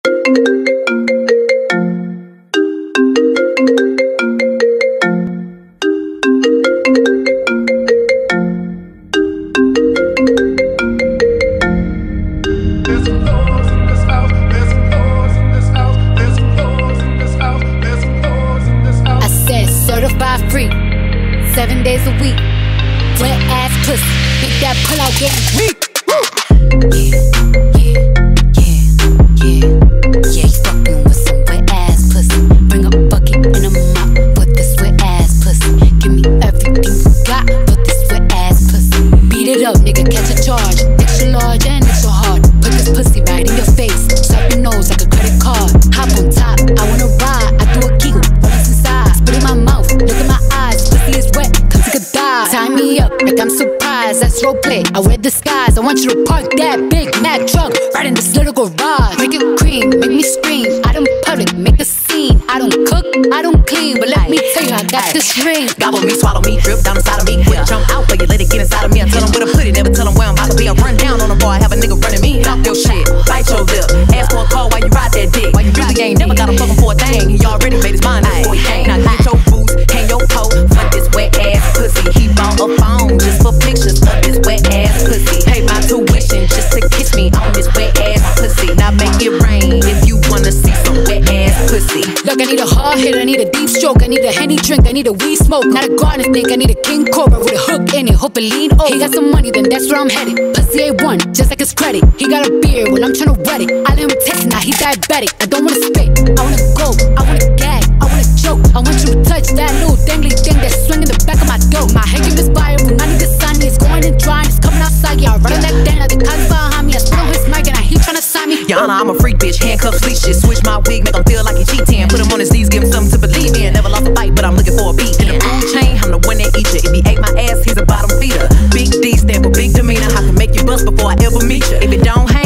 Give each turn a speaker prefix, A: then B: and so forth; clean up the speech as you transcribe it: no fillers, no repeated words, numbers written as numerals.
A: Certified free, 7 days a week. Wet ass pussy, make that pull out getting weak. Yeah, you fucking with some wet ass pussy. Bring a bucket and a mop with this wet ass pussy. Give me everything you got with this wet ass pussy. Beat it up, nigga, catch a charge. Extra large and extra hard. Put this pussy right in your face. Swipe your nose like a credit card. Hop on top, I wanna ride. I do a giggle, what's inside? Spit in my mouth, look in my eyes. Pussy is wet, come take a dive. Tie me up like I'm surprised, that's roleplay. I wear disguise, I want you to park that Big Mac truck right in this little garage. Make it cream, make me scream. Out in public, make a scene. I don't cook, I don't clean, but let me tell you, I got this ring.
B: Gobble me, swallow me, drip down inside of me. Quick jump out, but you let it get inside of me. I tell them where to put it, never tell them where I'm about to be. I run down on a bar, have a nigga running me. Talk your shit, bite your lip. Ask for a call while you ride that dick. While you really ain't never got a fucking for a thing. He already made his mind up before he came. Now get your boots, hang your coat for this wet ass pussy. He bought a phone just for pictures of this wet ass pussy. Pay my tuition just to kiss me on this wet ass pussy. Now make it rain if you wanna see some wet ass pussy.
A: Look, I need a hard hit, I need a deep stroke, I need a Henny drink, I need a weed smoke. Not a garden snake, I need a king cobra with a hook in it. Hope it lean over. He got some money, then that's where I'm headed. Pussy A1, just like his credit. He got a beard when I'm tryna wet it. I let him text, now he diabetic. I don't wanna spit, I wanna go, I wanna gag, I wanna choke. I want you to touch that little dangly thing that's swinging the back of my dough. My hair is viral, I need the sun, it's going and drying, it's coming outside. Yeah, I run that down, like the cops behind me. I spit on his mic and he tryna sign me.
B: Your Honor, I'm a freak bitch, handcuffs, leashes. Switch my wig, make him feel like he cheating. Put him on his knees, give him something to believe in. Never lost a fight, but I'm looking for a beat. In the food chain, I'm the one that eat you. If he ate my ass, he's a bottom feeder. Big D stand for big demeanor. I can make you bust before I ever meet you. If it don't hang,